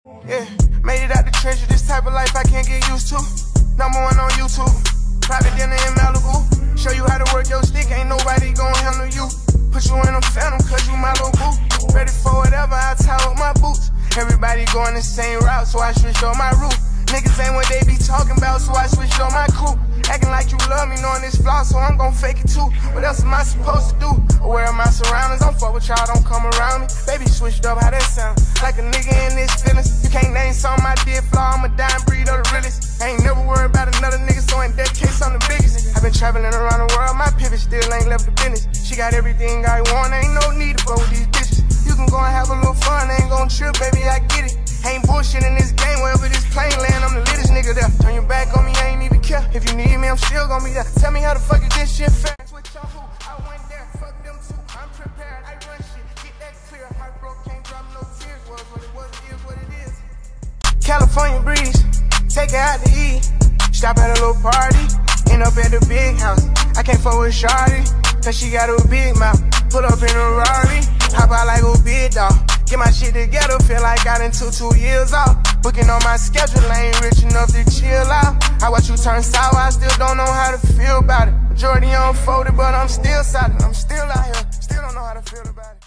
Yeah, made it out the trenches, this type of life I can't get used to. #1 on YouTube, private dinner in Malibu. Show you how to work your stick, ain't nobody gon' handle you. Put you in a phantom, cause you my little boo. Ready for whatever, I tie up my boots. Everybody going the same route, so I switched on my route. Niggas ain't what they be talking about, so I switched on my crew. Acting like you love me, knowing this flaw, so I'm gon' fake it too. What else am I supposed to do? Aware of my surroundings, don't fuck with y'all, don't come around me. Baby switched up, how that sound? Like a nigga in this feelings. You can't name something I did flaw, I'm a dying breed of the realest. I ain't never worried about another nigga, so in that case I'm the biggest. I've been traveling around the world, my pivot still ain't left the business. She got everything I want, ain't no need to go with these bitches. You can go and have a little fun, ain't gon' trip, baby, I get it. Ain't bullshit in this game, wherever this plane land, I'm the littest nigga there. Turn your back on me, I ain't even care. If you need me, I'm still gon' be there. Tell me how the fuck is this shit fair? Switch on who? I went there, fuck them too. I'm prepared, I run shit, get that clear. Heartbroke, can't drop no tears. Was what it was, it is what it is. California breeze, take her out to eat. Stop at a little party, end up at the big house. I can't fuck with Shawty, cause she got a big mouth. Pull up in a Rari, hop out like a big dog. Get my shit together, feel like I done took 2 years off. Booking on my schedule, I ain't rich enough to chill out. I watch you turn sour, I still don't know how to feel about it. Majority unfolded, but I'm still solid. I'm still out here, still don't know how to feel about it.